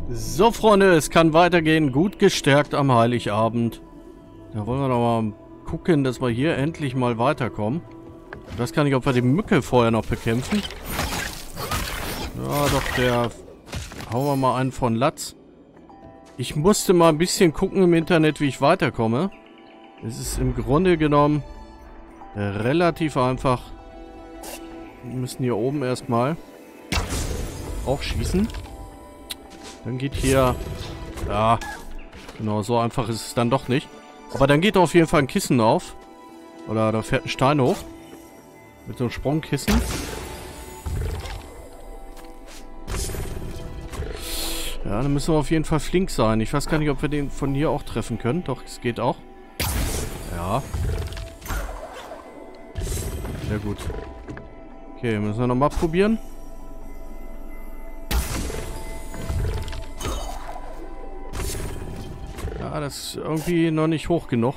So, Freunde, es kann weitergehen. Gut gestärkt am Heiligabend. Da wollen wir doch mal gucken, dass wir hier endlich mal weiterkommen. Ich weiß gar nicht, ob wir die Mücke vorher noch bekämpfen. Ja, doch, der... Hauen wir mal einen von Latz. Ich musste mal ein bisschen gucken im Internet, wie ich weiterkomme. Es ist im Grunde genommen relativ einfach. Wir müssen hier oben erstmal aufschießen. Dann geht hier... Ja, genau, so einfach ist es dann doch nicht. Aber dann geht auf jeden Fall ein Kissen auf. Oder da fährt ein Stein hoch. Mit so einem Sprungkissen. Ja, dann müssen wir auf jeden Fall flink sein. Ich weiß gar nicht, ob wir den von hier auch treffen können. Doch, es geht auch. Ja. Sehr gut. Okay, müssen wir nochmal probieren. Ja, das ist irgendwie noch nicht hoch genug.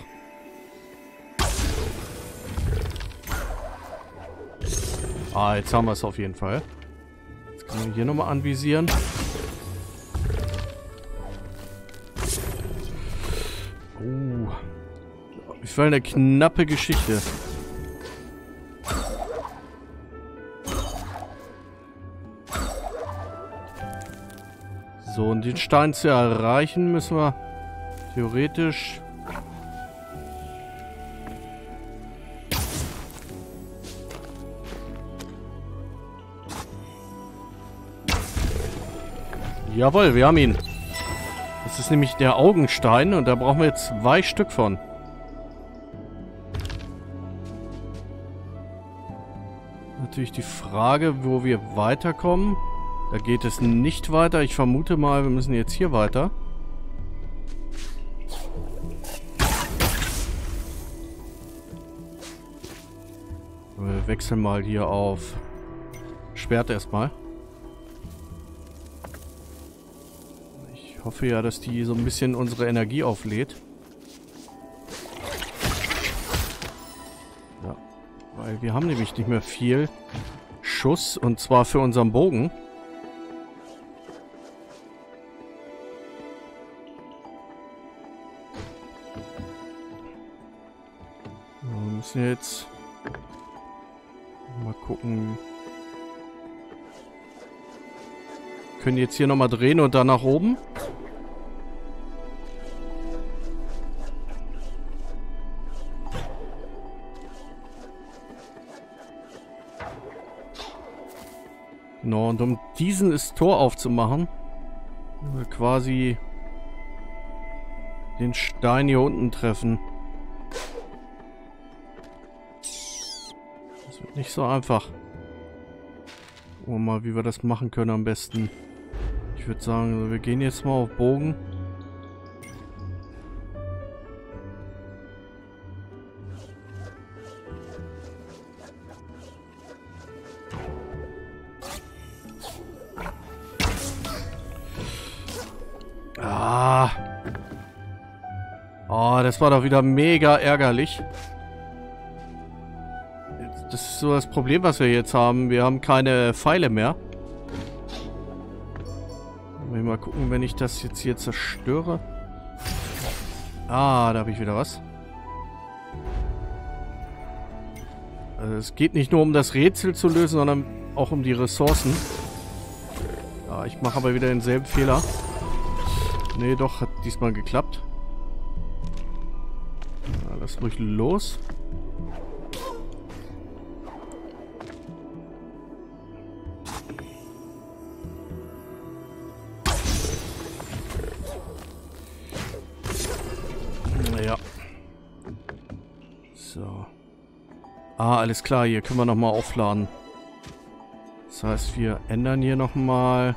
Ah, jetzt haben wir es auf jeden Fall. Jetzt können wir hier nochmal anvisieren. Ich will eine knappe Geschichte. So, und den Stein zu erreichen, müssen wir theoretisch... Jawohl, wir haben ihn. Das ist nämlich der Augenstein und da brauchen wir jetzt 2 Stück von. Natürlich die Frage, wo wir weiterkommen. Da geht es nicht weiter. Ich vermute mal, wir müssen jetzt hier weiter. Wir wechseln mal hier auf Schwert erstmal. Ich hoffe ja, dass die so ein bisschen unsere Energie auflädt. Ja, weil wir haben nämlich nicht mehr viel Schuss und zwar für unseren Bogen. Wir müssen jetzt mal gucken. Wir können jetzt hier nochmal drehen und dann nach oben. Genau, und um diesen das Tor aufzumachen, wir quasi den Stein hier unten treffen. Das wird nicht so einfach. Gucken wir mal, wie wir das machen können am besten. Ich würde sagen, wir gehen jetzt mal auf Bogen. Ah. Oh, das war doch wieder mega ärgerlich. Das ist so das Problem, was wir jetzt haben. Wir haben keine Pfeile mehr. Mal gucken, wenn ich das jetzt hier zerstöre. Ah, da habe ich wieder was. Also es geht nicht nur um das Rätsel zu lösen, sondern auch um die Ressourcen. Ja, ich mache aber wieder denselben Fehler. Nee, doch, hat diesmal geklappt. Ja, lass ruhig los. Ja. So. Ah, alles klar, hier können wir nochmal aufladen. Das heißt, wir ändern hier nochmal.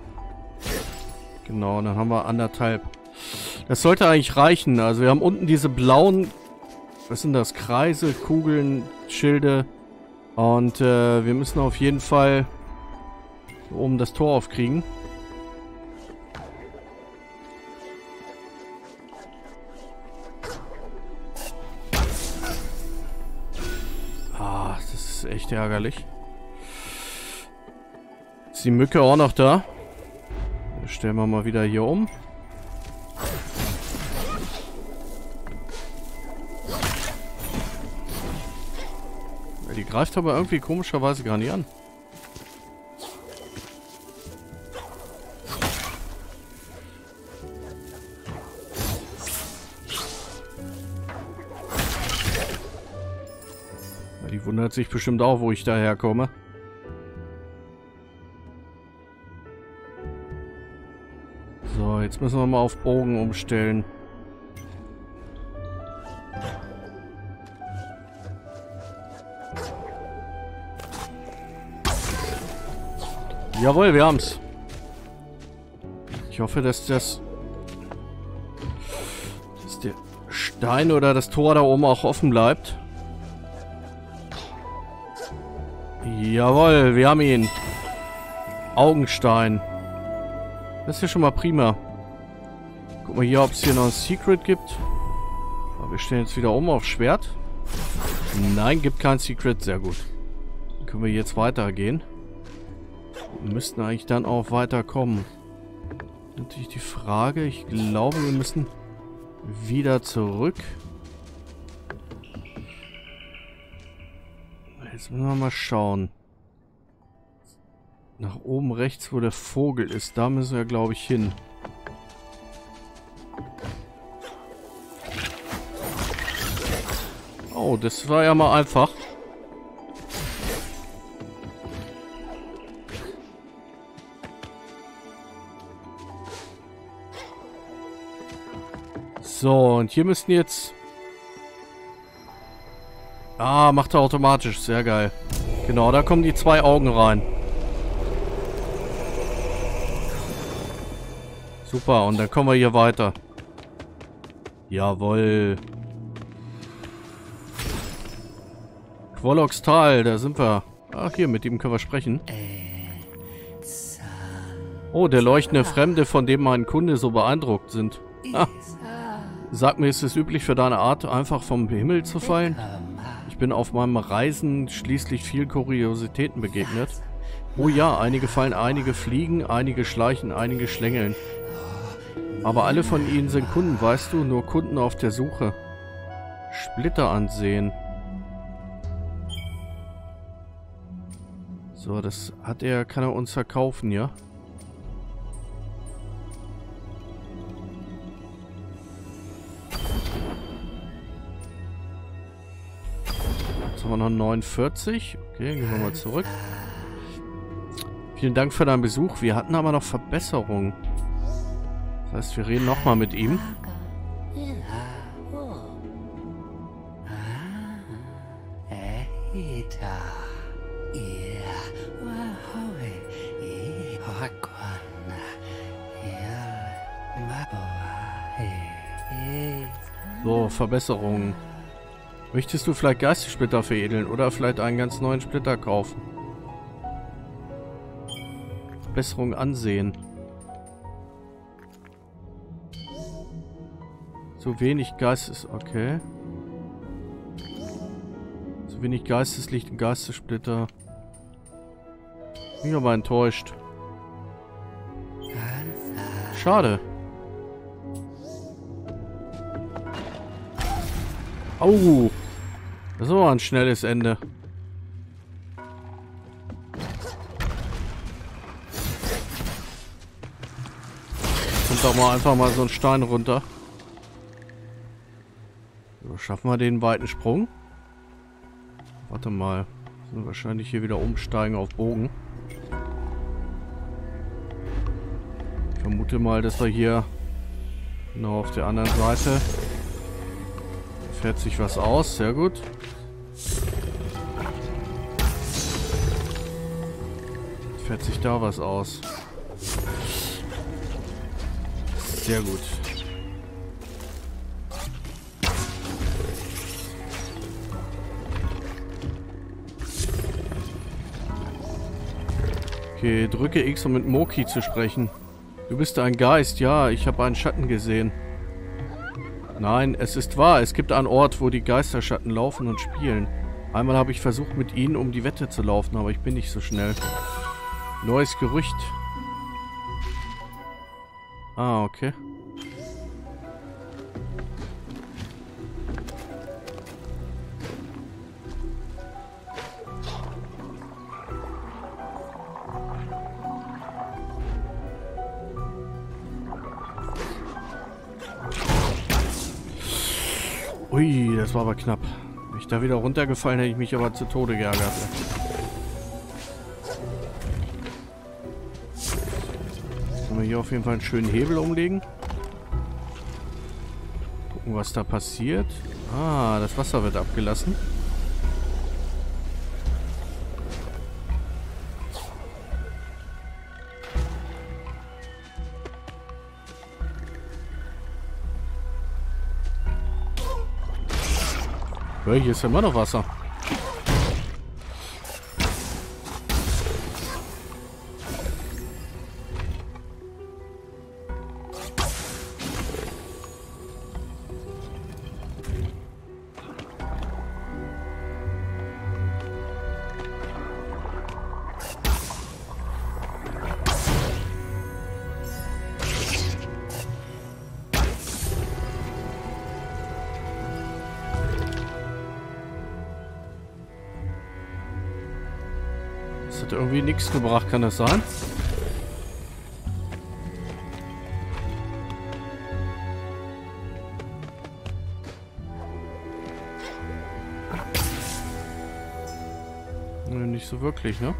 Genau, dann haben wir 1,5. Das sollte eigentlich reichen. Also wir haben unten diese blauen, was sind das? Kreise, Kugeln, Schilde. Und wir müssen auf jeden Fall oben das Tor aufkriegen. Ah, das ist echt ärgerlich. Ist die Mücke auch noch da? Stellen wir mal wieder hier um. Ja, die greift aber irgendwie komischerweise gar nicht an. Ja, die wundert sich bestimmt auch, wo ich daherkomme. So, jetzt müssen wir mal auf Bogen umstellen. Jawohl, wir haben's. Ich hoffe, dass der Stein oder das Tor da oben auch offen bleibt. Jawohl, wir haben ihn. Augenstein. Das ist ja schon mal prima. Guck mal hier, ob es hier noch ein Secret gibt. Aber wir stellen jetzt wieder um auf Schwert. Nein, gibt kein Secret. Sehr gut. Dann können wir jetzt weitergehen. Wir müssten eigentlich dann auch weiterkommen. Natürlich die Frage. Ich glaube, wir müssen wieder zurück. Jetzt müssen wir mal schauen. Nach oben rechts, wo der Vogel ist. Da müssen wir, glaube ich, hin. Oh, das war ja mal einfach. So, und hier müssten jetzt... Ah, macht er automatisch. Sehr geil. Genau, da kommen die 2 Augen rein. Super, und dann kommen wir hier weiter. Jawohl. Quolox Tal, da sind wir. Ach, hier, mit ihm können wir sprechen. Oh, der leuchtende Fremde, von dem mein Kunde so beeindruckt sind. Ah. Sag mir, ist es üblich für deine Art, einfach vom Himmel zu fallen? Ich bin auf meinem Reisen schließlich vielen Kuriositäten begegnet. Oh ja, einige fallen, einige fliegen, einige schleichen, einige schlängeln. Aber alle von ihnen sind Kunden, weißt du? Nur Kunden auf der Suche. Splitter ansehen. So, das hat er, kann er uns verkaufen, ja? Jetzt haben wir noch 49. Okay, gehen wir mal zurück. Vielen Dank für deinen Besuch. Wir hatten aber noch Verbesserungen. Das heißt, wir reden nochmal mit ihm. So, Verbesserungen. Möchtest du vielleicht Geistessplitter veredeln oder vielleicht einen ganz neuen Splitter kaufen? Verbesserung ansehen. Zu wenig Geistes... Okay. Zu wenig Geisteslicht und Geistessplitter. Bin aber enttäuscht. Schade. Au! Das war ein schnelles Ende. Kommt doch mal einfach mal so ein Stein runter. So, schaffen wir den weiten Sprung? Warte mal. Müssen wir wahrscheinlich hier wieder umsteigen auf Bogen. Ich vermute mal, dass wir hier genau auf der anderen Seite fährt sich was aus. Sehr gut. Fährt sich da was aus. Sehr gut. Okay, drücke X, um mit Moki zu sprechen. Du bist ein Geist. Ja, ich habe einen Schatten gesehen. Nein, es ist wahr. Es gibt einen Ort, wo die Geisterschatten laufen und spielen. Einmal habe ich versucht, mit ihnen um die Wette zu laufen, aber ich bin nicht so schnell. Neues Gerücht. Ah, okay. Ui, das war aber knapp. Wenn ich da wieder runtergefallen, hätte ich mich aber zu Tode geärgert. Können wir hier auf jeden Fall einen schönen Hebel umlegen. Gucken, was da passiert. Ah, das Wasser wird abgelassen. Ja, hier ist ja immer noch Wasser. Das hat irgendwie nichts gebracht, kann das sein? Nee, nicht so wirklich, ne?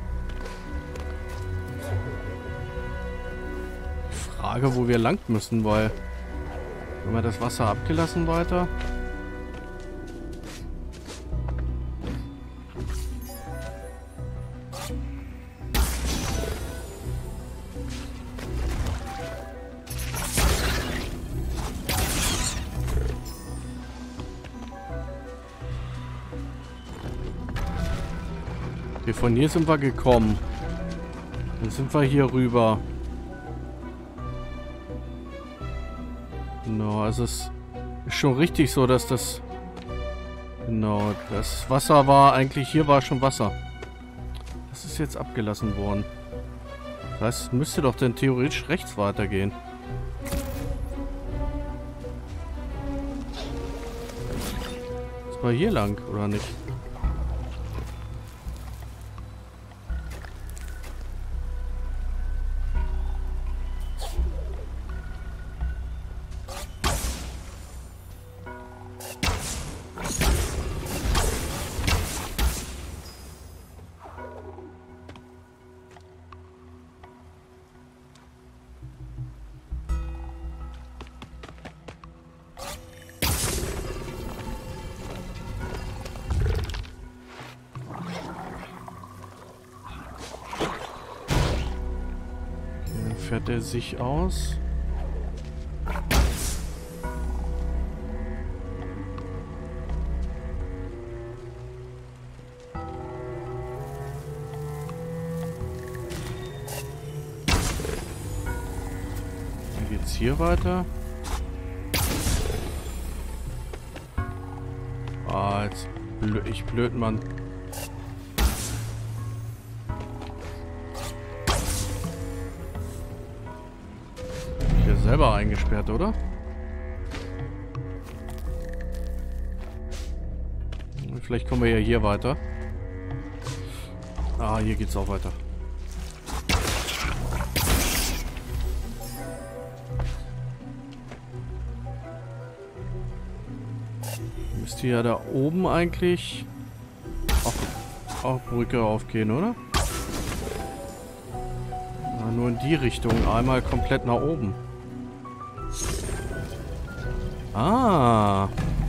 Die Frage, wo wir lang müssen, weil... Haben wir das Wasser abgelassen weiter? Okay, von hier sind wir gekommen. Dann sind wir hier rüber. Genau, also es ist schon richtig so, dass das... Genau, das Wasser war eigentlich... Hier war schon Wasser. Das ist jetzt abgelassen worden. Das heißt, es müsste doch dann theoretisch rechts weitergehen. Das war hier lang, oder nicht? Fährt er sich aus? Dann geht's hier weiter. Ah, jetzt ich blöd, Mann. Selber eingesperrt, oder? Vielleicht kommen wir ja hier weiter. Ah, hier geht's auch weiter. Müsste ja da oben eigentlich auch Brücke aufgehen, oder? Ja, nur in die Richtung. Einmal komplett nach oben. Ah.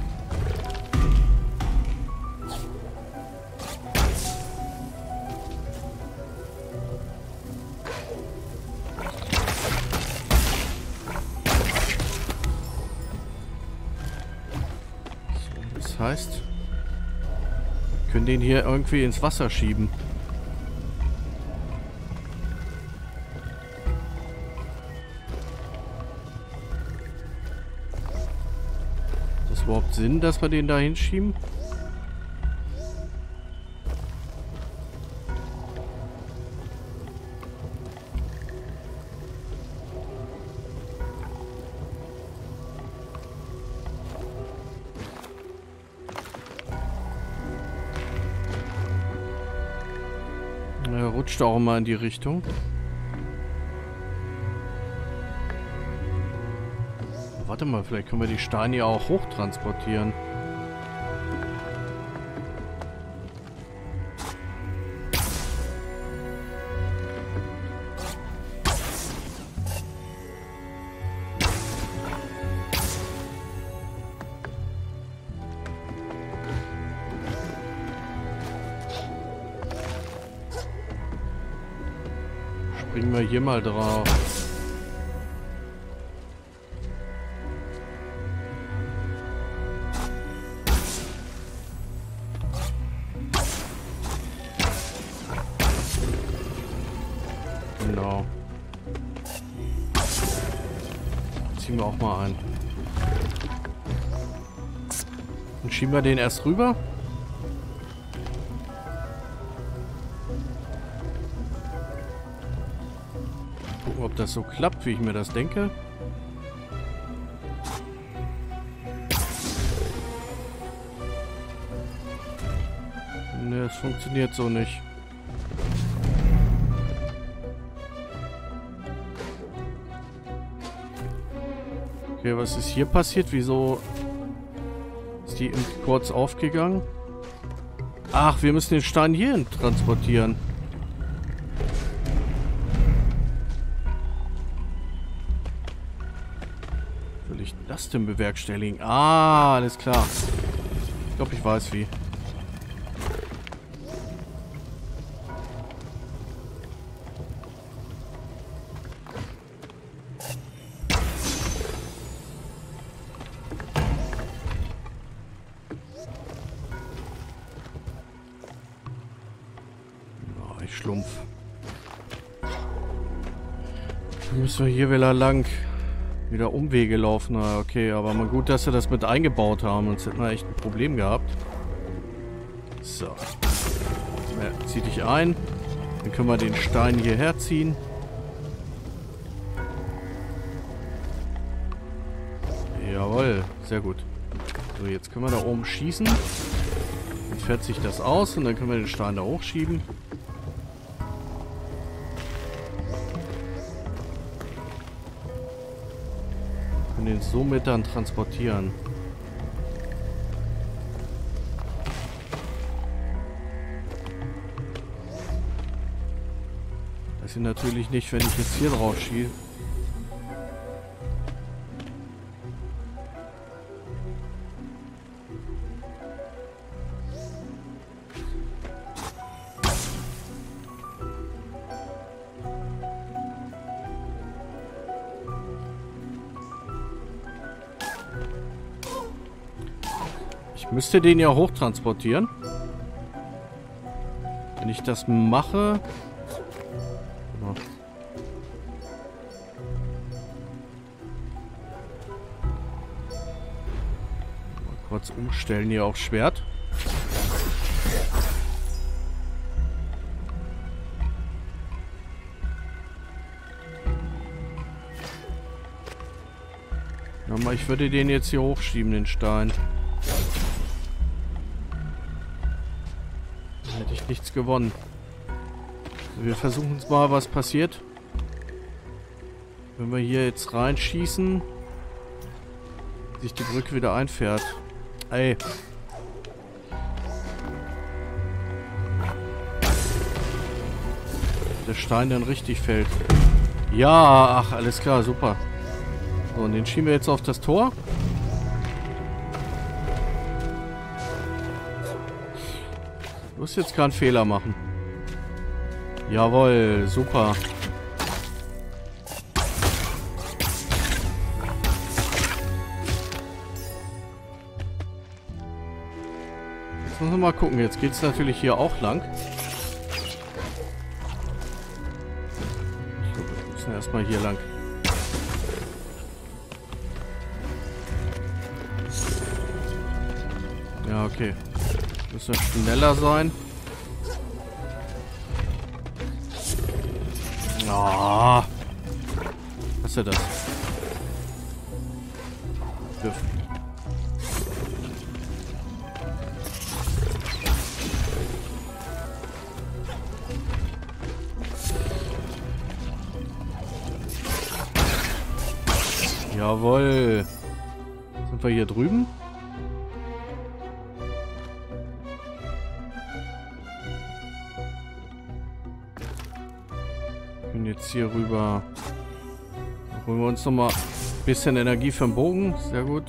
Das heißt, wir können den hier irgendwie ins Wasser schieben. Überhaupt Sinn, dass wir den da hinschieben? rutscht auch immer in die Richtung. Warte mal, vielleicht können wir die Steine ja auch hochtransportieren. Springen wir hier mal drauf. Genau. Ziehen wir auch mal ein. Und schieben wir den erst rüber. Gucken, ob das so klappt, wie ich mir das denke. Ne, es funktioniert so nicht. Okay, was ist hier passiert? Wieso ist die kurz aufgegangen? Ach, wir müssen den Stein hierhin transportieren. Wie will ich das denn bewerkstelligen? Ah, alles klar. Ich glaube, ich weiß wie. Schlumpf. Dann müssen wir hier wieder lang. Wieder Umwege laufen. Na, okay, aber mal gut, dass wir das mit eingebaut haben. Sonst hätten wir echt ein Problem gehabt. So. Ja, zieh dich ein. Dann können wir den Stein hierher ziehen. Jawohl, sehr gut. So, jetzt können wir da oben schießen. Dann fährt sich das aus und dann können wir den Stein da hochschieben. Den somit dann transportieren. Das ist natürlich nicht, wenn ich jetzt hier drauf schieße. Ich müsste den ja hochtransportieren. Wenn ich das mache... Mal kurz umstellen hier aufs Schwert. Ja, ich würde den jetzt hier hochschieben, den Stein. Hätte ich nichts gewonnen. Also wir versuchen es mal, was passiert. Wenn wir hier jetzt reinschießen, sich die Brücke wieder einfährt. Ey. Der Stein dann richtig fällt. Ja, ach, alles klar, super. So, und den schieben wir jetzt auf das Tor. Du musst jetzt keinen Fehler machen. Jawohl, super. Jetzt müssen wir mal gucken. Jetzt geht es natürlich hier auch lang. Ich glaube, wir müssen erstmal hier lang. Ja, okay. Müssen wir schneller sein. Ah. Was ist denn das? Dürfen. Jawohl. Sind wir hier drüben? Wir können jetzt hier rüber. Dann holen wir uns nochmal ein bisschen Energie für den Bogen. Sehr gut.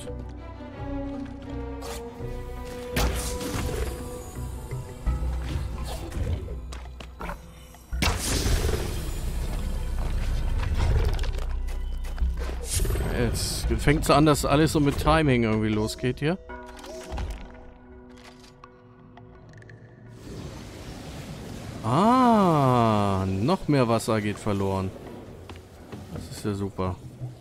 Jetzt fängt es an, dass alles so mit Timing irgendwie losgeht hier. Ah, noch mehr Wasser geht verloren. Das ist ja super.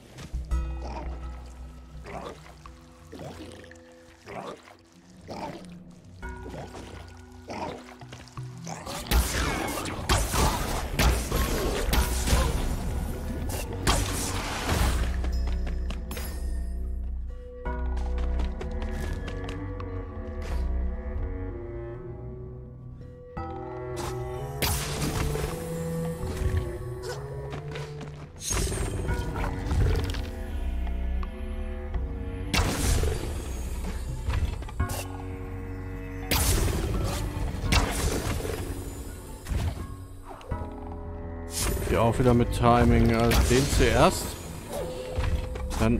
Hier auch wieder mit Timing. Also den zuerst. Dann.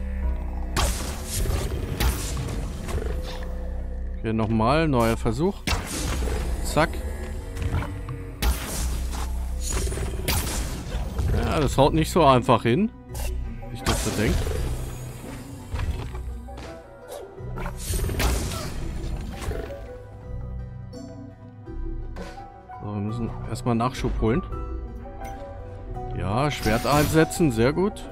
Hier nochmal. Neuer Versuch. Zack. Ja, das haut nicht so einfach hin. Wie ich das so denke. So, wir müssen erstmal Nachschub holen. Ja, Schwert einsetzen, sehr gut.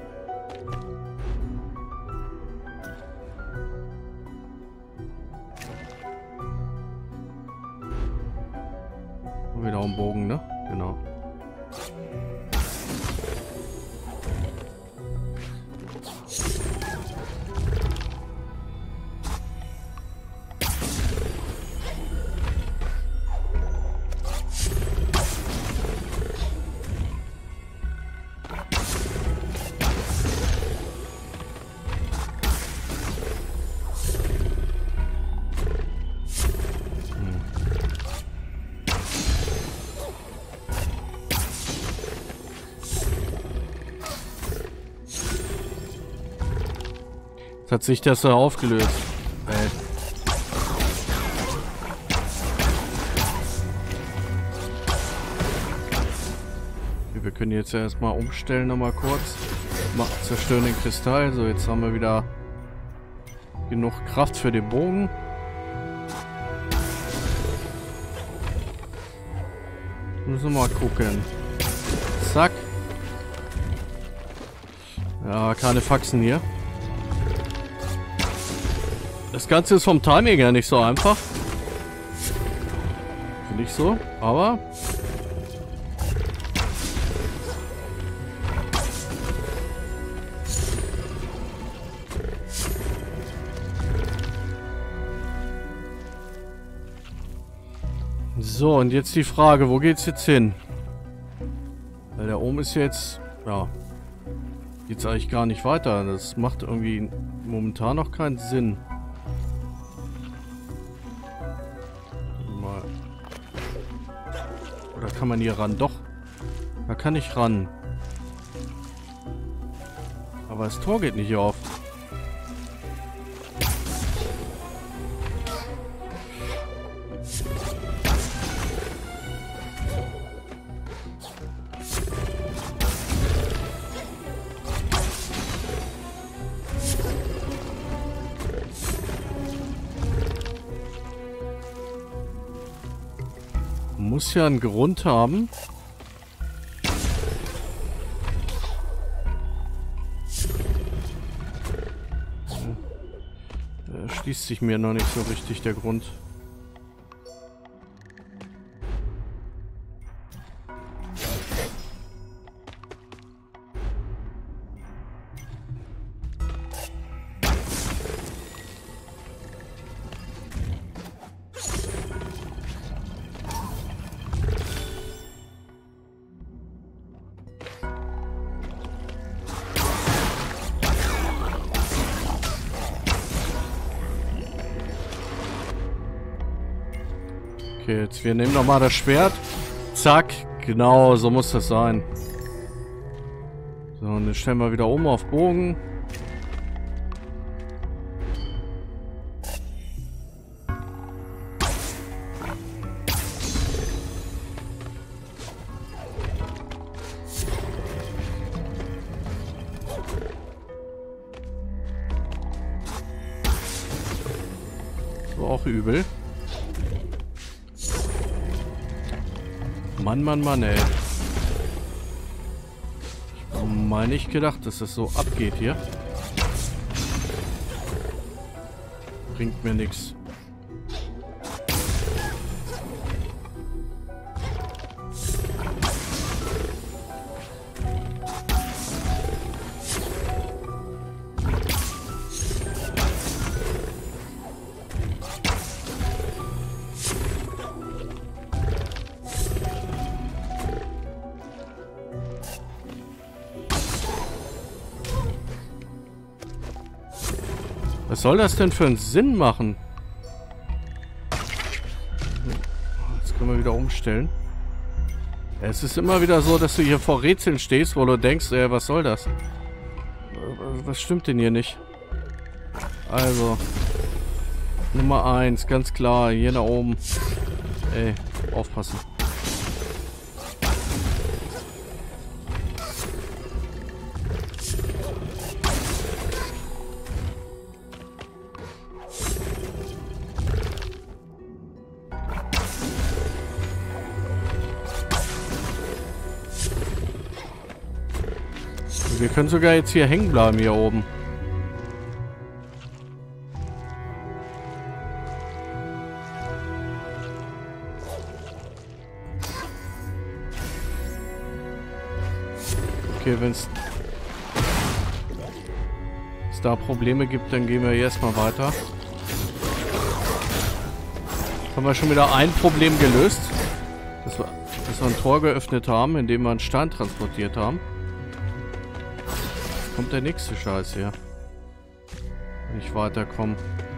Und wieder am Bogen, ne? Genau. Hat sich das da aufgelöst. Wir können jetzt ja erstmal umstellen nochmal kurz. Zerstören den Kristall. So, jetzt haben wir wieder genug Kraft für den Bogen. Müssen wir mal gucken. Zack. Ja, keine Faxen hier. Das Ganze ist vom Timing her nicht so einfach. Finde ich so, aber... So, und jetzt die Frage, wo geht's jetzt hin? Weil da oben ist jetzt... Ja... Geht's eigentlich gar nicht weiter. Das macht irgendwie momentan noch keinen Sinn. Oder kann man hier ran? Doch. Da kann ich ran. Aber das Tor geht nicht hier auf. Muss ja einen Grund haben. Schließt sich mir noch nicht so richtig der Grund. Okay, jetzt wir nehmen nochmal das Schwert. Zack. Genau, so muss das sein. So, und dann stellen wir wieder um auf Bogen. So, auch übel. Mann, Mann, Mann, ey. Ich hab mal nicht gedacht, dass das so abgeht hier. Bringt mir nichts. Was soll das denn für einen Sinn machen? Jetzt können wir wieder umstellen. Es ist immer wieder so, dass du hier vor Rätseln stehst, wo du denkst, was soll das? Was stimmt denn hier nicht? Also, Nummer 1, ganz klar, hier nach oben. Ey, aufpassen. Wir können sogar jetzt hier hängen bleiben, hier oben. Okay, wenn es da Probleme gibt, dann gehen wir erstmal weiter. Haben wir schon wieder ein Problem gelöst. Dass wir ein Tor geöffnet haben, indem wir einen Stein transportiert haben. Kommt der nächste Scheiß hier. Wenn ich weiterkomme.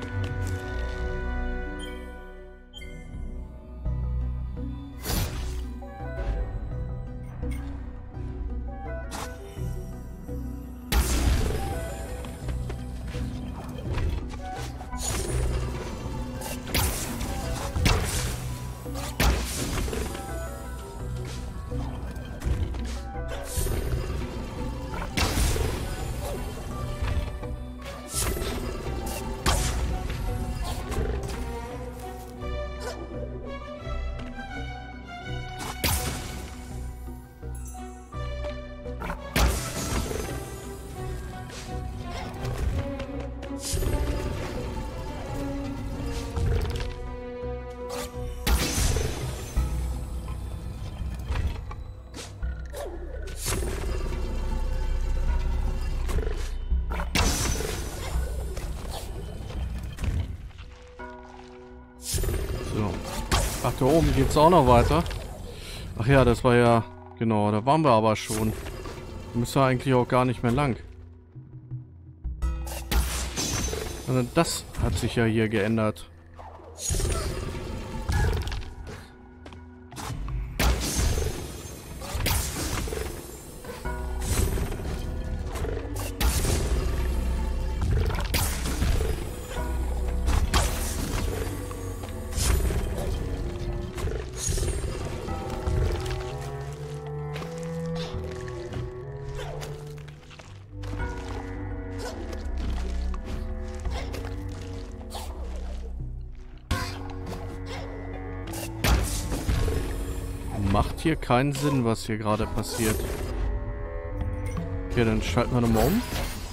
Ach, da oben geht's auch noch weiter. Ach ja, das war ja... Genau, da waren wir aber schon. Da müssen wir eigentlich auch gar nicht mehr lang. Und das hat sich ja hier geändert. Macht hier keinen Sinn, was hier gerade passiert. Okay, dann schalten wir nochmal um.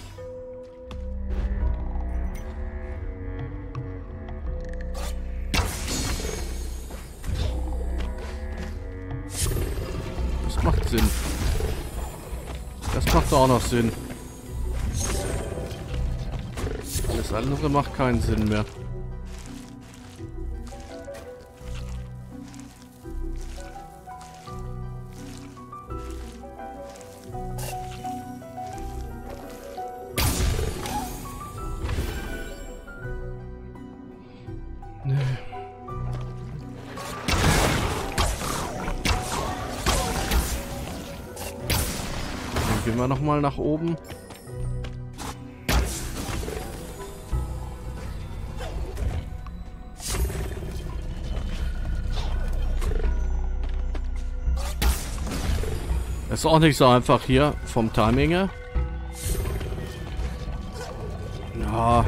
Das macht Sinn. Das macht auch noch Sinn. Alles andere macht keinen Sinn mehr. wir nochmal nach oben. Ist auch nicht so einfach hier vom Timing her. Ja.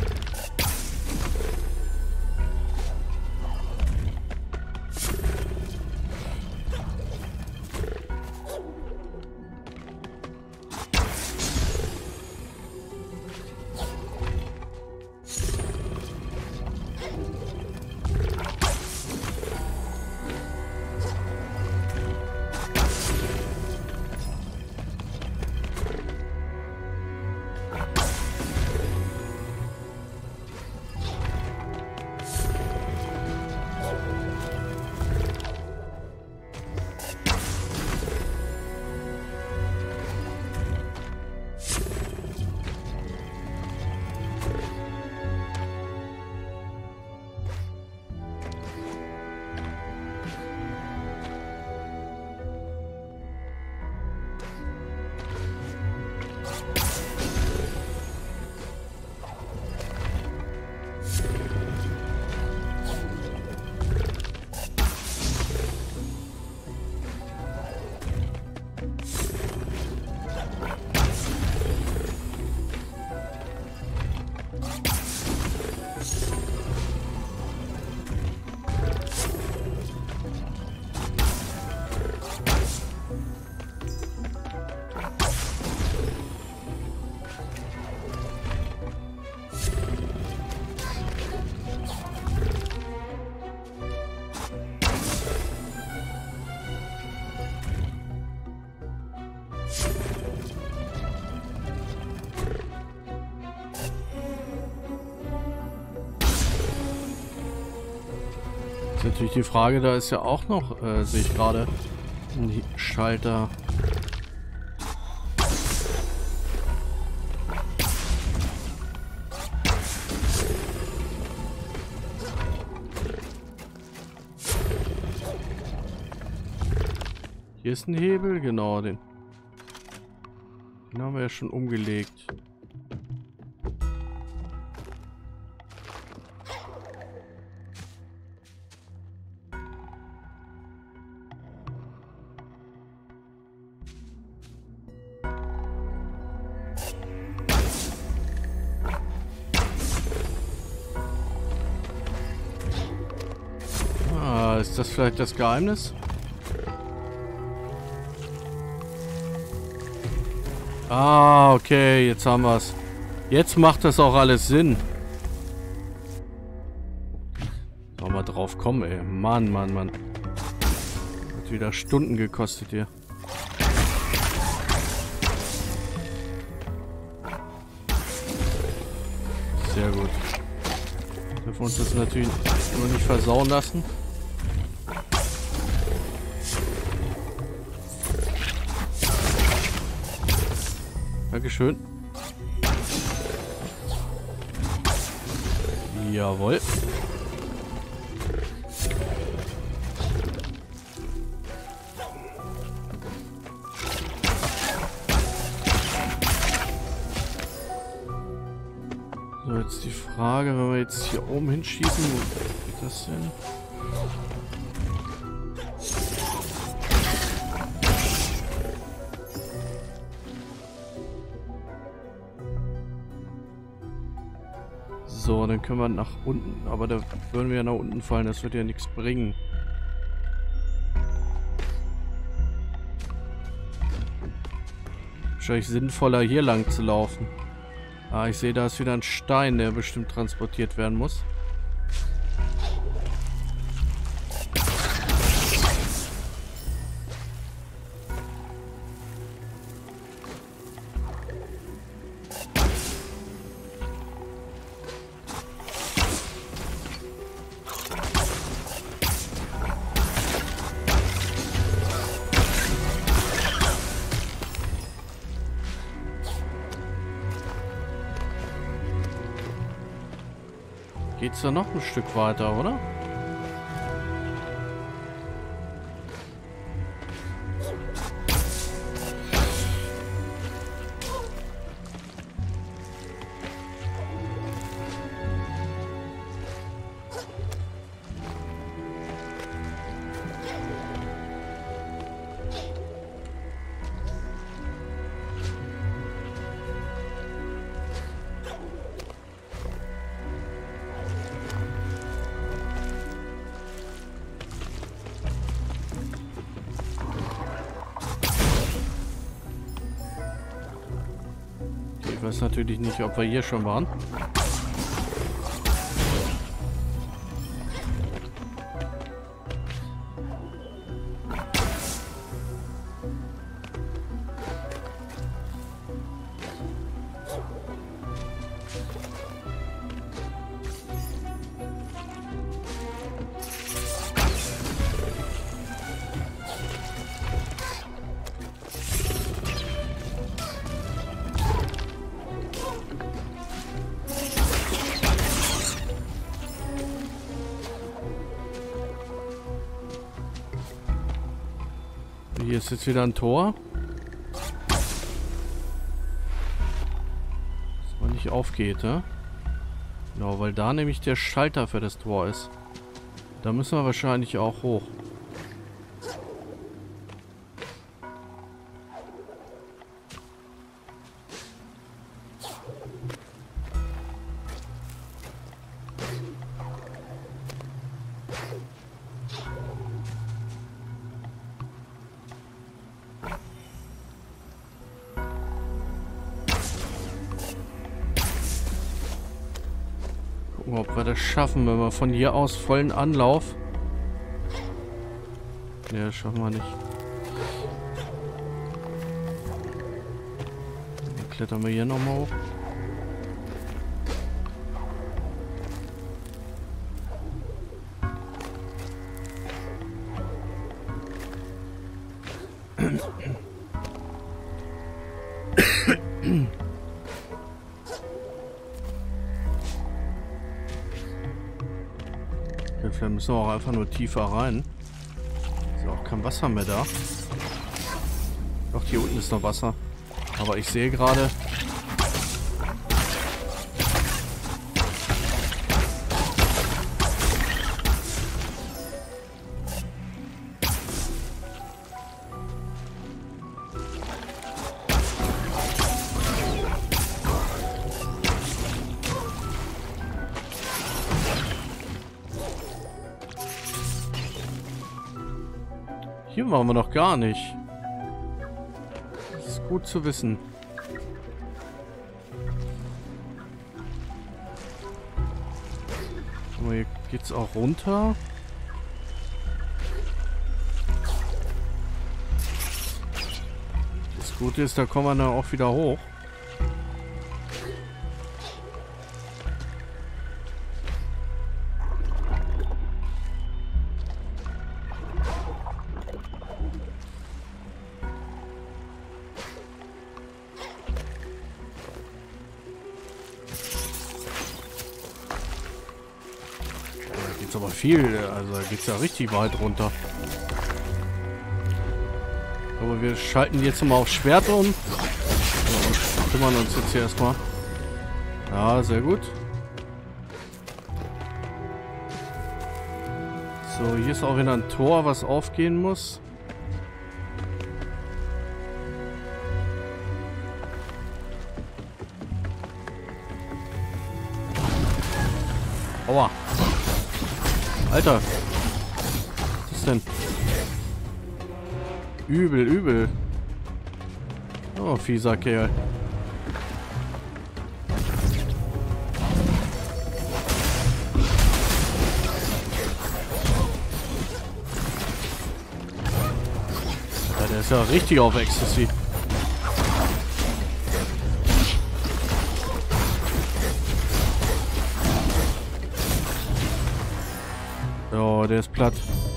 Ist natürlich die Frage, da ist ja auch noch, sehe ich gerade, ein Schalter. Hier ist ein Hebel, genau, den haben wir ja schon umgelegt. Ist das vielleicht das Geheimnis? Ah, okay, jetzt haben wir es. Jetzt macht das auch alles Sinn. Soll mal drauf kommen, ey. Mann, Mann, Mann. Hat wieder Stunden gekostet hier. Sehr gut. Dürfen wir uns das natürlich nur nicht versauen lassen. Dankeschön. Jawohl. So, jetzt die Frage, wenn wir jetzt hier oben hinschießen, wo geht das denn? So, dann können wir nach unten. Aber da würden wir ja nach unten fallen. Das wird ja nichts bringen. Wahrscheinlich sinnvoller, hier lang zu laufen. Ah, ich sehe, da ist wieder ein Stein, der bestimmt transportiert werden muss. Geht's da noch ein Stück weiter, oder? weiß natürlich nicht, ob wir hier schon waren. Hier ist jetzt wieder ein Tor. Das aber nicht aufgeht, ne? Genau, weil da nämlich der Schalter für das Tor ist. Da müssen wir wahrscheinlich auch hoch. Gucken, ob wir das schaffen, wenn wir von hier aus vollen Anlauf. Ne, das schaffen wir nicht. Dann klettern wir hier nochmal hoch. Vielleicht müssen wir auch einfach nur tiefer rein. Ist ja auch kein Wasser mehr da. Doch, hier unten ist noch Wasser. Aber ich sehe gerade... Hier waren wir noch gar nicht. Das ist gut zu wissen. Aber hier geht's auch runter. Das Gute ist, da kommen wir dann auch wieder hoch. Aber viel, also geht's ja richtig weit runter. Aber wir schalten jetzt mal auf Schwert um. Und kümmern uns jetzt hier erstmal. Ja, sehr gut. So, hier ist auch wieder ein Tor, was aufgehen muss. Aua. Alter. Was ist denn? Übel, übel. Oh, fieser Kerl. Ja, der ist ja richtig auf Ecstasy. Oh, der ist platt.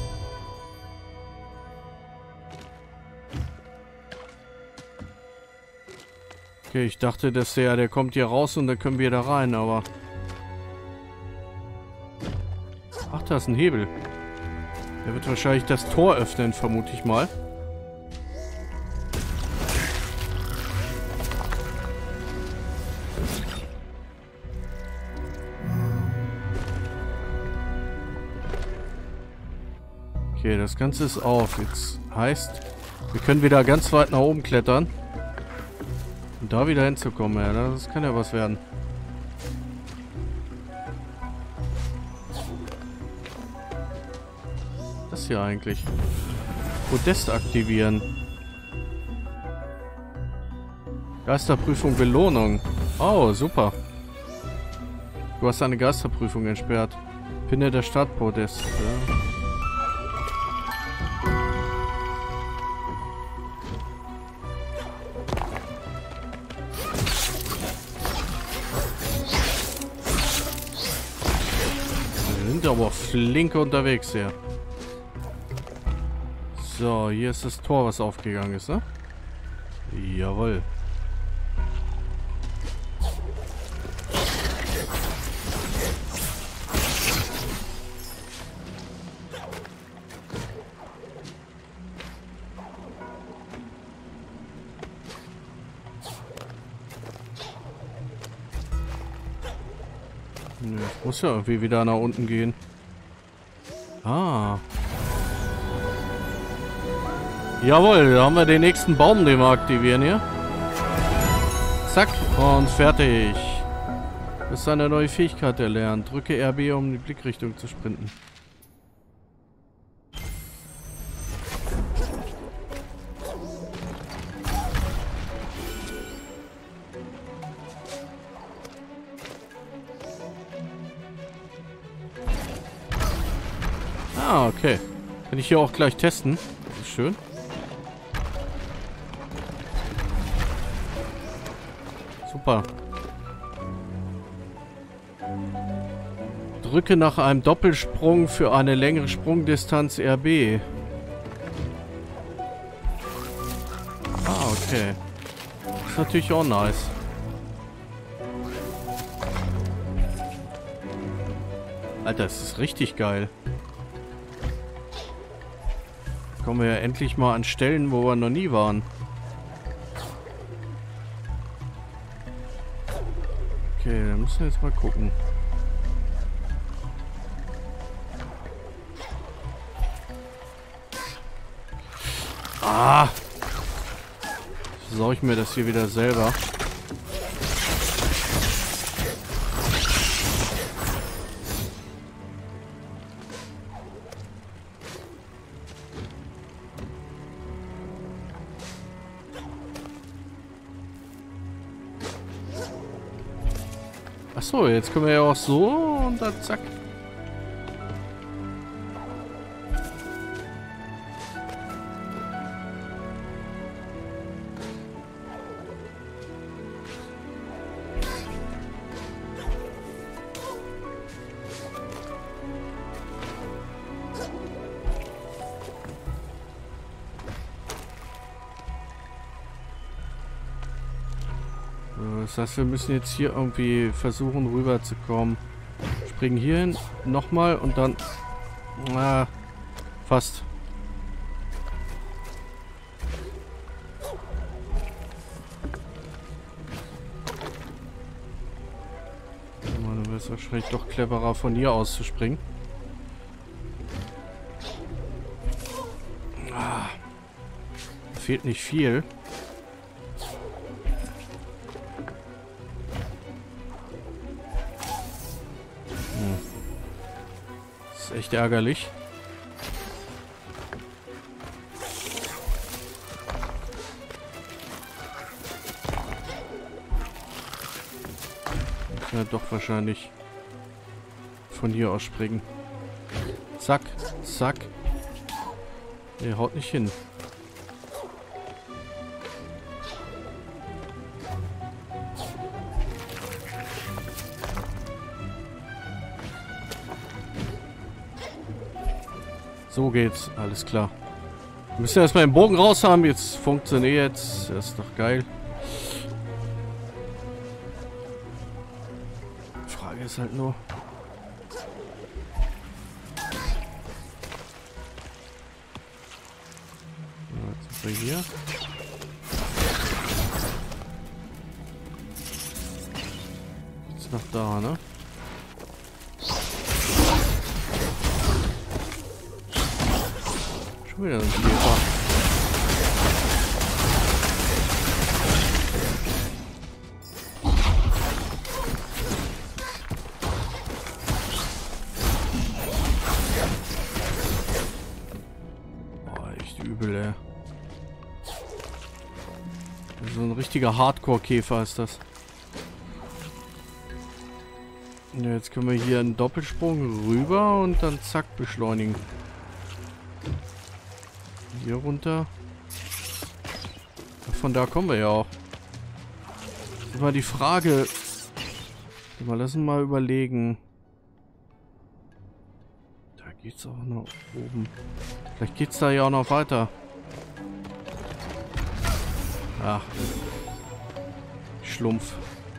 Okay, ich dachte, dass der kommt hier raus und dann können wir da rein, aber... Ach, da ist ein Hebel. Der wird wahrscheinlich das Tor öffnen, vermute ich mal. Okay, das Ganze ist auf. Jetzt heißt, wir können wieder ganz weit nach oben klettern. Und da wieder hinzukommen, ja, das kann ja was werden. Das hier eigentlich. Podest aktivieren. Geisterprüfung Belohnung. Oh, super. Du hast eine Geisterprüfung entsperrt. Finde der Stadtpodest. Ja. Wir sind aber flink unterwegs hier. So, hier ist das Tor, was aufgegangen ist, ne? Jawohl. Nö, ich muss ja irgendwie wieder nach unten gehen. Ah. Jawohl, da haben wir den nächsten Baum, den wir aktivieren hier. Zack, und fertig. Das ist eine neue Fähigkeit erlernt. Drücke RB, um die Blickrichtung zu sprinten. Ah, okay. Kann ich hier auch gleich testen. Das ist schön. Super. Drücke nach einem Doppelsprung für eine längere Sprungdistanz RB. Ah, okay. Das ist natürlich auch nice. Alter, das ist richtig geil. Kommen wir ja endlich mal an Stellen, wo wir noch nie waren. Okay, dann müssen wir jetzt mal gucken. Ah! Versau ich mir das hier wieder selber. Achso, jetzt können wir ja auch so und dann zack. Das heißt, wir müssen jetzt hier irgendwie versuchen rüberzukommen. Springen hier hin, nochmal und dann... Ah, fast. Dann wäre es wahrscheinlich doch cleverer, von hier aus zu springen. Ah, fehlt nicht viel. Echt ärgerlich. Ich werde doch wahrscheinlich von hier aus springen. Zack, zack. Nee, haut nicht hin. So geht's, alles klar. Wir müssen erstmal den Bogen raus haben, jetzt funktioniert es. Das ist doch geil. Die Frage ist halt nur. Jetzt sind wir hier. Jetzt nach da, ne? Wieder ein Käfer. Boah, echt übel, ey. So ein richtiger Hardcore-Käfer ist das. Ja, jetzt können wir hier einen Doppelsprung rüber und dann zack beschleunigen. Hier runter. Von da kommen wir ja auch. Das ist mal die Frage. Lass uns mal überlegen. Da geht's auch noch oben. Vielleicht geht's da ja auch noch weiter. Ach. Schlumpf.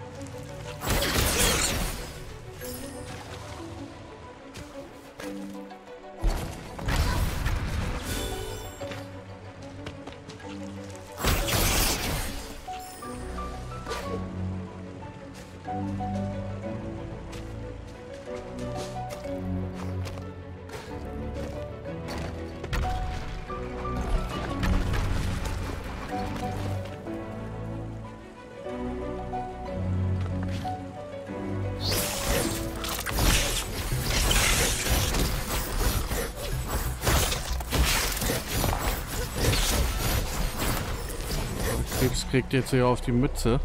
Krebs kriegt jetzt hier auf die Mütze.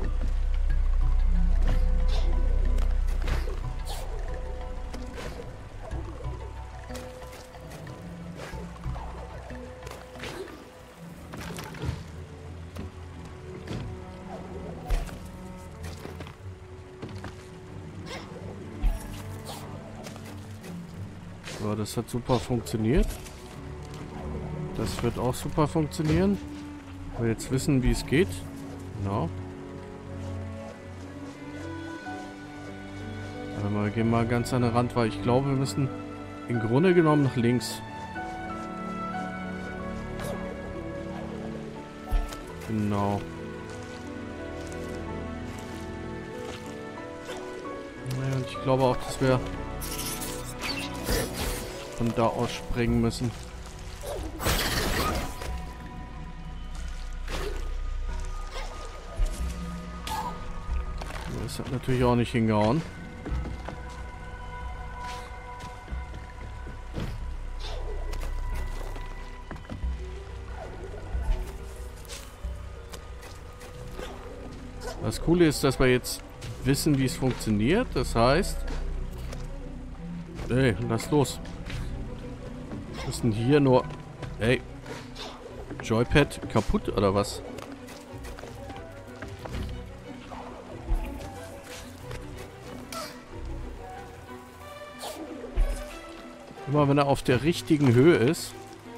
So, das hat super funktioniert. Das wird auch super funktionieren. Wir jetzt wissen, wie es geht. Genau. Aber wir gehen mal ganz an den Rand, weil ich glaube, wir müssen im Grunde genommen nach links. Genau. Ja, und ich glaube auch, dass wir von da aus springen müssen. Das hat natürlich auch nicht hingehauen. Das Coole ist, dass wir jetzt wissen, wie es funktioniert. Das heißt... Ey, lass los. Was ist denn hier nur... Ey. Joypad kaputt oder was? Immer wenn er auf der richtigen Höhe ist.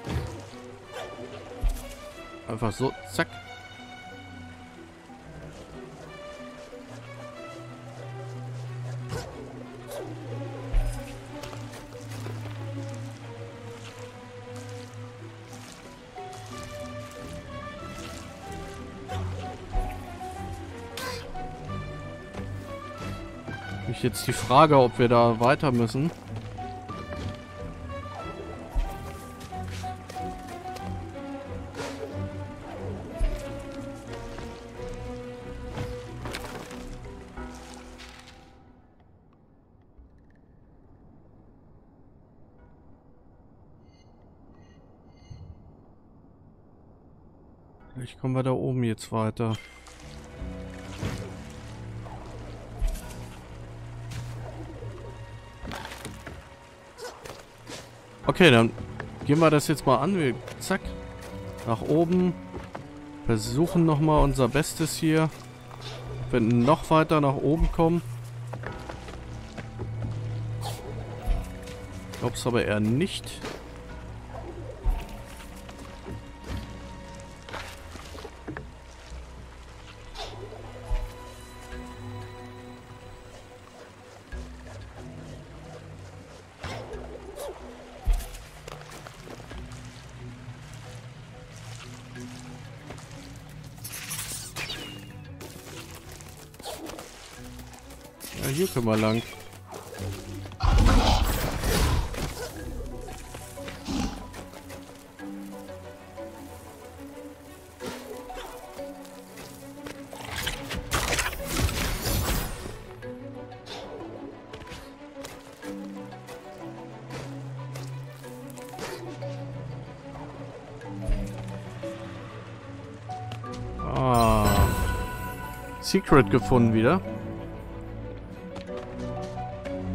Einfach so, zack. Mich jetzt die Frage, ob wir da weiter müssen. Vielleicht kommen wir da oben jetzt weiter. Okay, dann gehen wir das jetzt mal an. Wir, zack, nach oben. Versuchen nochmal unser Bestes hier. Wenn wir noch weiter nach oben kommen. Ich glaube es aber eher nicht. Ja, hier können wir lang. Secret gefunden wieder.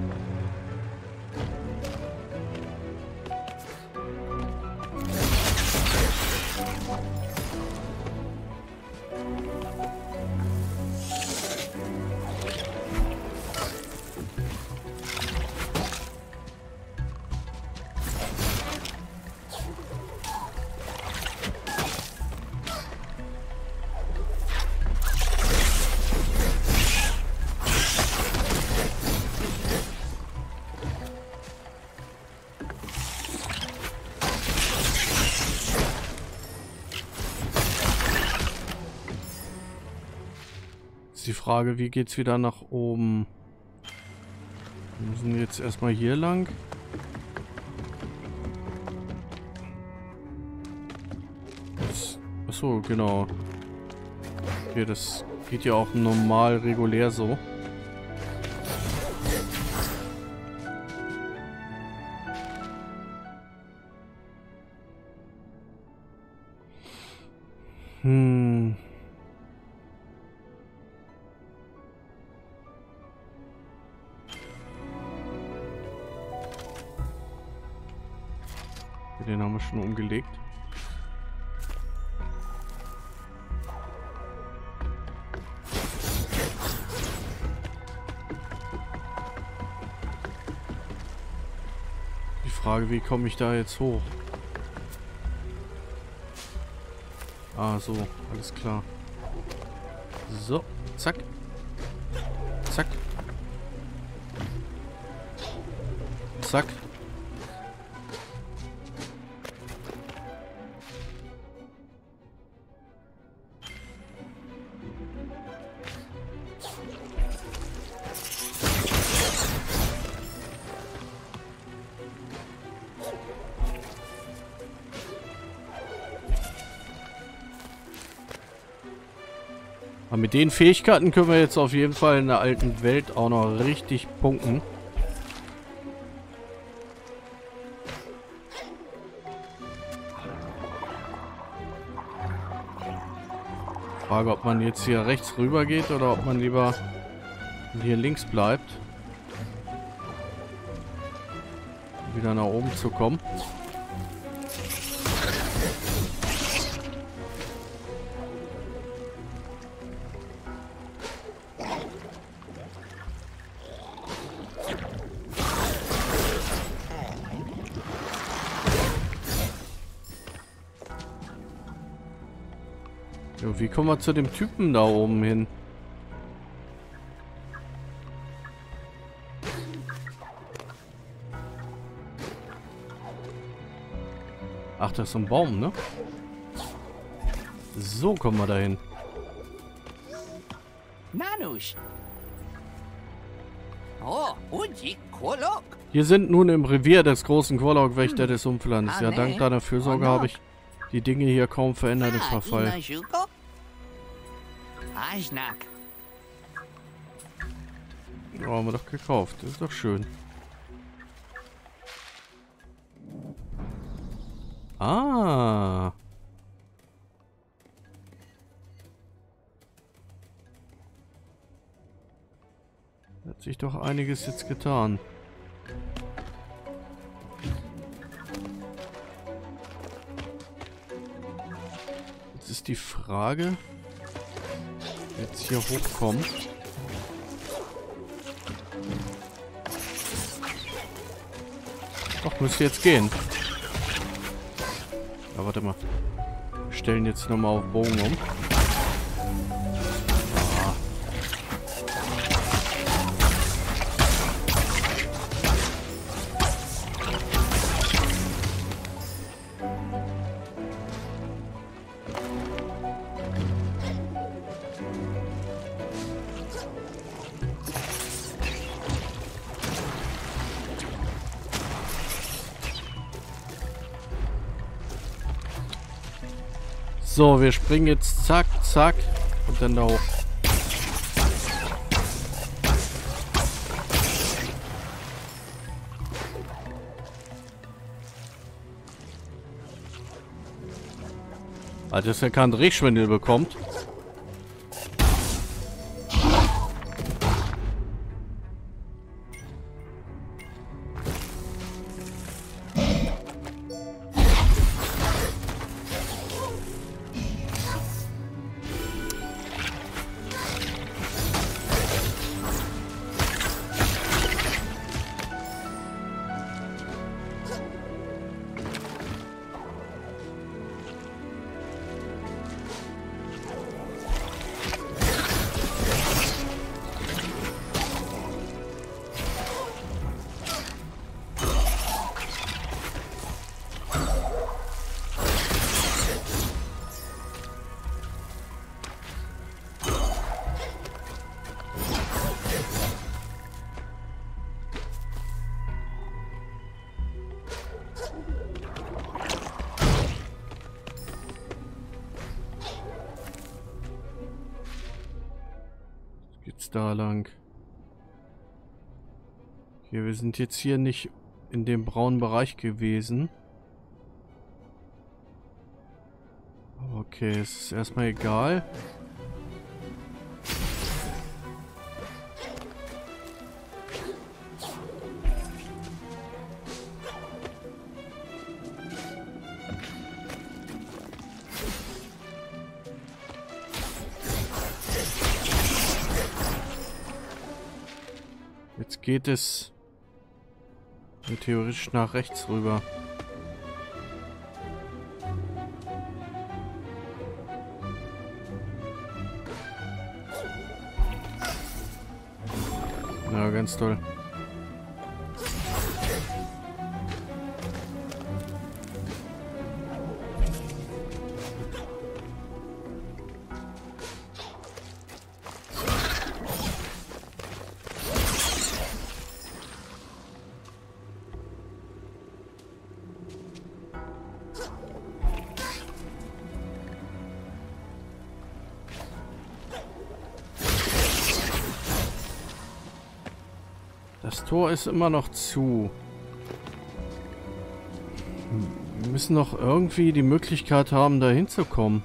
die Frage, wie geht's wieder nach oben? Wir müssen jetzt erstmal hier lang. Achso, genau. Okay, das geht ja auch normal, regulär so. Den haben wir schon umgelegt. Die Frage, wie komme ich da jetzt hoch? Ah, so, alles klar. So, zack. Zack. Zack. Aber mit den Fähigkeiten können wir jetzt auf jeden Fall in der alten Welt auch noch richtig punkten. Frage, ob man jetzt hier rechts rüber geht oder ob man lieber hier links bleibt. Um wieder nach oben zu kommen. Jo, wie kommen wir zu dem Typen da oben hin? Ach, das ist ein Baum, ne? So kommen wir dahin. Nanush. Oh, Uji, Kolok. Wir sind nun im Revier des großen Quolok-Wächter des Umflandes. Ja, dank deiner Fürsorge habe ich die Dinge hier kaum verändert im Verfall. Ja, haben wir doch gekauft. Das ist doch schön. Ah. Hat sich doch einiges jetzt getan. Jetzt ist die Frage, jetzt hier hochkommt. Doch, müsste jetzt gehen. Ja, warte mal. Wir stellen jetzt nochmal auf Bogen um. Ah. So, wir springen jetzt zack, zack und dann da hoch. Also, dass er keinen Drehschwindel bekommt. geht's da lang. Okay, wir sind jetzt hier nicht in dem braunen Bereich gewesen. Okay, es ist erstmal egal. Jetzt geht es theoretisch nach rechts rüber. Ja, ganz toll. Das Tor ist immer noch zu. Wir müssen noch irgendwie die Möglichkeit haben, da hinzukommen.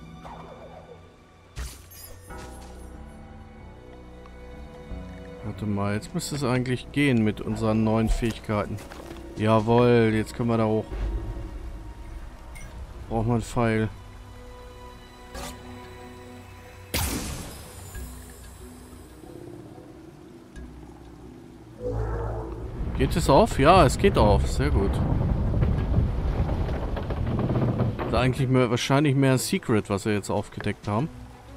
Warte mal, jetzt müsste es eigentlich gehen mit unseren neuen Fähigkeiten. Jawohl, jetzt können wir da hoch. Braucht man einen Pfeil. Geht es auf? Ja, es geht auf. Sehr gut. Das ist eigentlich wahrscheinlich mehr ein Secret, was wir jetzt aufgedeckt haben.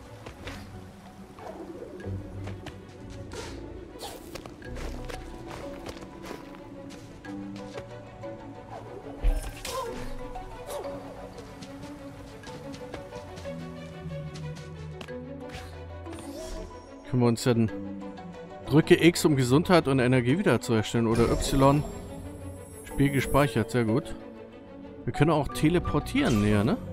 Können wir uns denn... Drücke X, um Gesundheit und Energie wiederzuherstellen. Oder Y. Spiel gespeichert. Sehr gut. Wir können auch teleportieren näher, ne?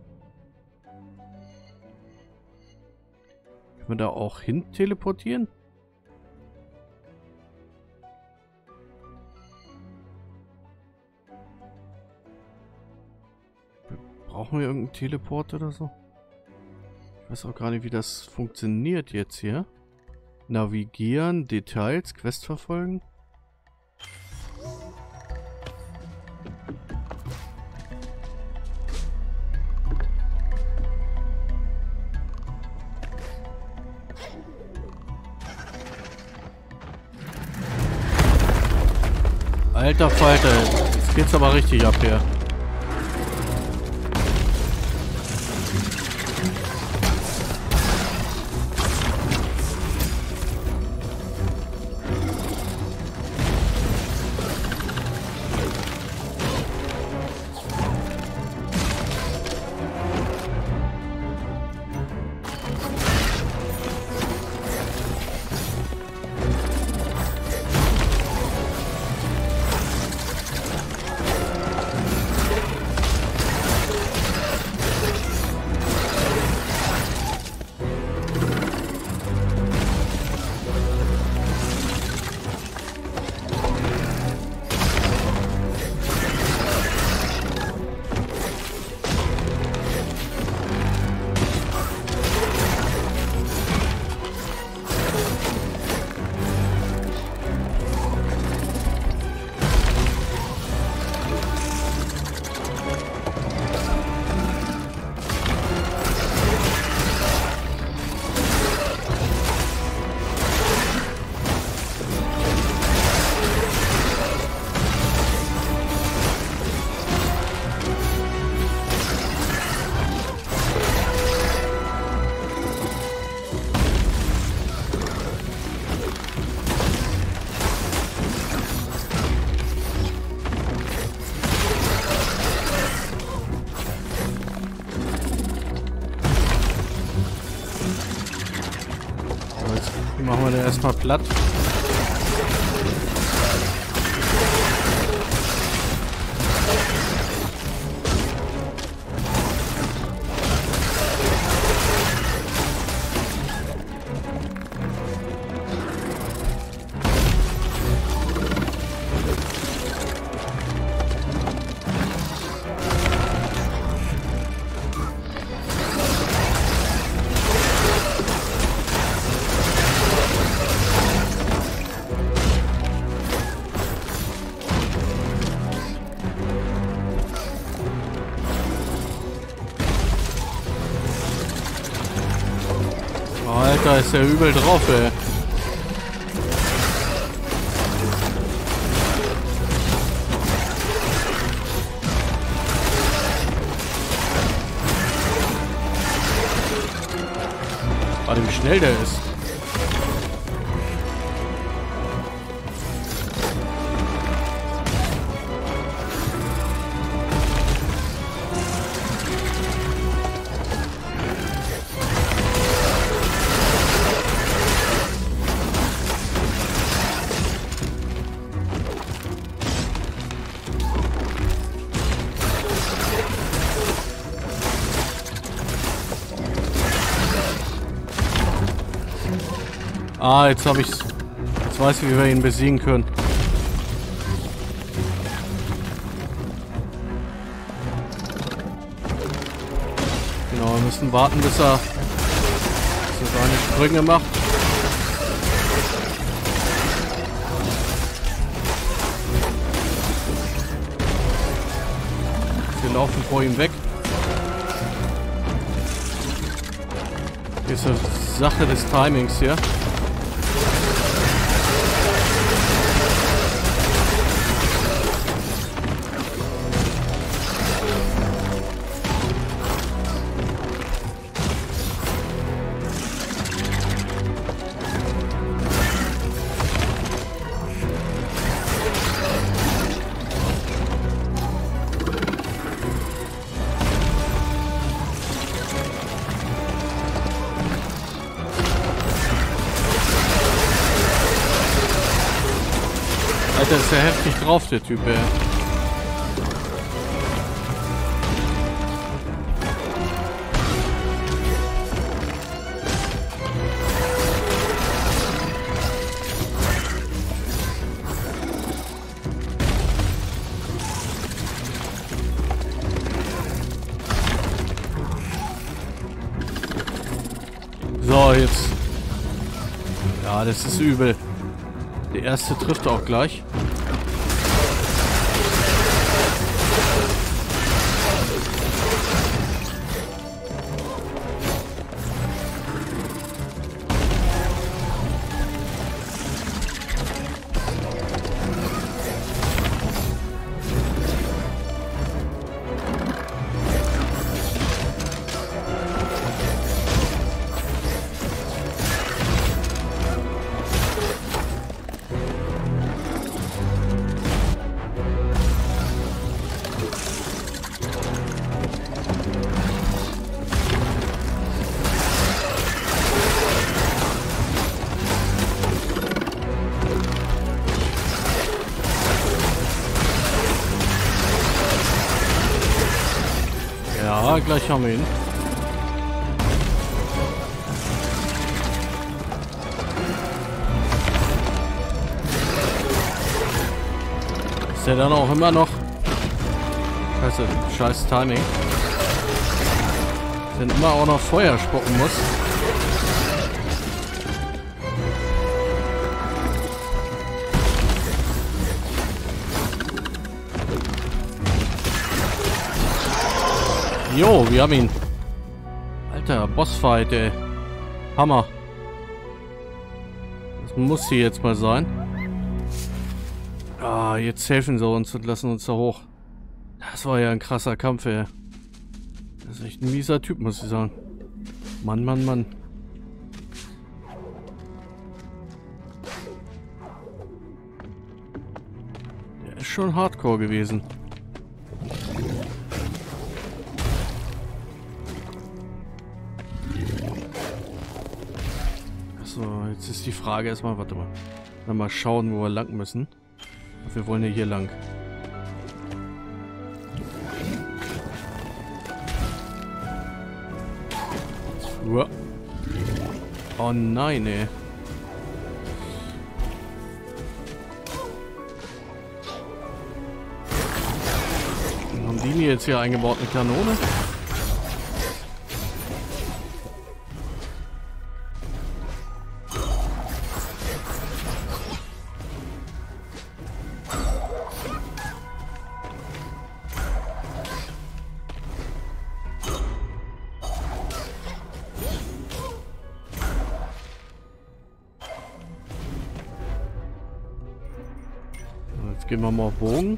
Können wir da auch hin teleportieren? Brauchen wir irgendeinen Teleport oder so? Ich weiß auch gar nicht, wie das funktioniert jetzt hier. Navigieren, Details, Quest verfolgen. Alter Falter, jetzt geht's aber richtig ab hier. Machen wir den erstmal platt. Alter, ist der übel drauf, ey. Warte, wie schnell der ist. Ah, jetzt habe ich's. Jetzt weiß ich, wie wir ihn besiegen können. Genau, wir müssen warten, bis er seine Sprünge macht. Wir laufen vor ihm weg. Hier ist eine Sache des Timings hier. Alter, ist ja heftig drauf, der Typ, ey. So, jetzt. Ja, das ist übel. Der erste trifft auch gleich. Ja, gleich haben wir ihn. Ist der dann auch immer noch... Scheiß Timing. Denn immer auch noch Feuer spucken muss. Jo, wir haben ihn. Alter, Bossfight, ey. Hammer. Das muss hier jetzt mal sein. Ah, jetzt helfen sie uns und lassen uns da hoch. Das war ja ein krasser Kampf, ey. Das ist echt ein mieser Typ, muss ich sagen. Mann, Mann, Mann. Der ist schon hardcore gewesen. So, jetzt ist die Frage erstmal, warte mal. Mal schauen, wo wir lang müssen. Wir wollen ja hier lang. Oh nein, ey. Haben die mir jetzt hier eingebaut eine Kanone? gehen wir mal auf Bogen.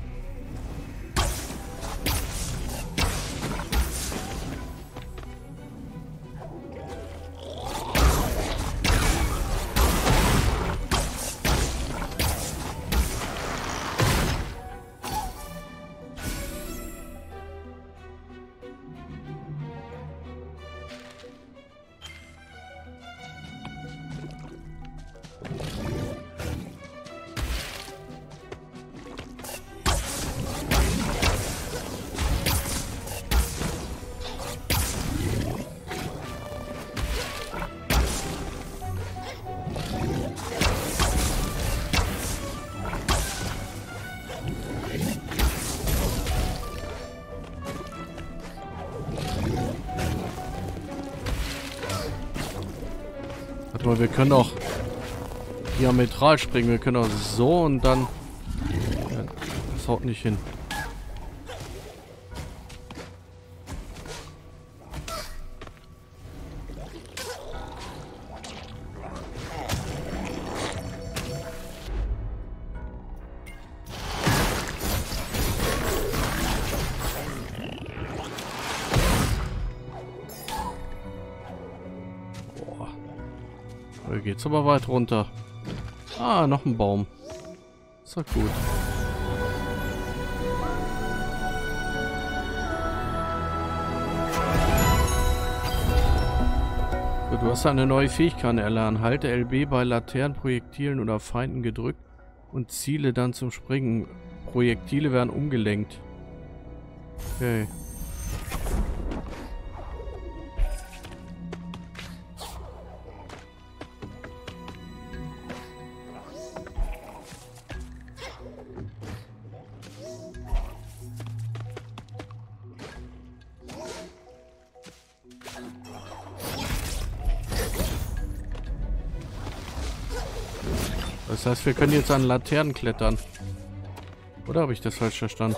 Wir können auch diametral springen. Wir können auch so und dann... Ja, das haut nicht hin. Da geht's aber weit runter. Ah, noch ein Baum. Ist doch gut. So, du hast eine neue Fähigkeit erlernen. Halte LB bei Laternen, Projektilen oder Feinden gedrückt und ziele dann zum Springen. Projektile werden umgelenkt. Okay. Das heißt, wir können jetzt an Laternen klettern. Oder habe ich das falsch verstanden?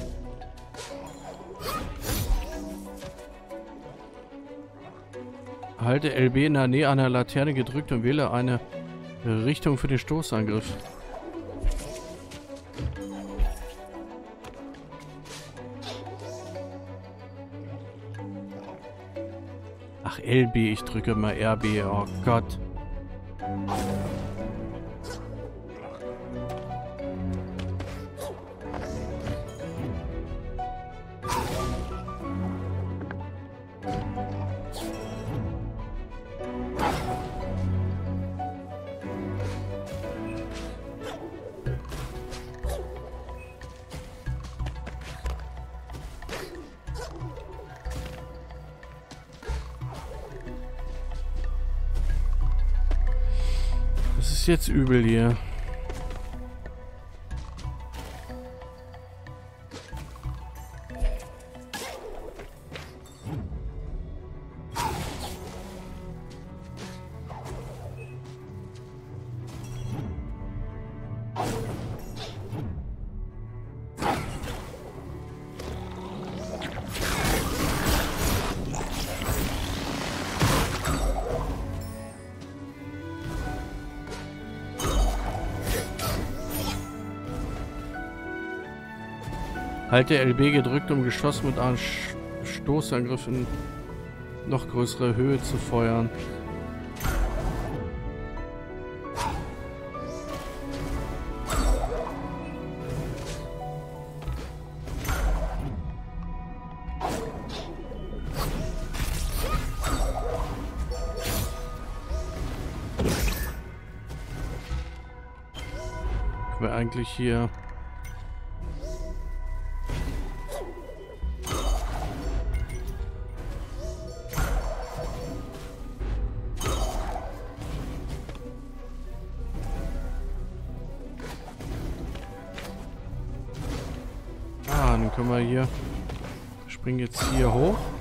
Halte LB in der Nähe einer Laterne gedrückt und wähle eine Richtung für den Stoßangriff. Ach, LB, ich drücke mal RB. Oh Gott. Das ist jetzt übel hier. Halte LB gedrückt, um Geschoss mit einem Stoßangriff in noch größere Höhe zu feuern. Können wir eigentlich hier... Dann können wir hier... Springen jetzt hier hoch.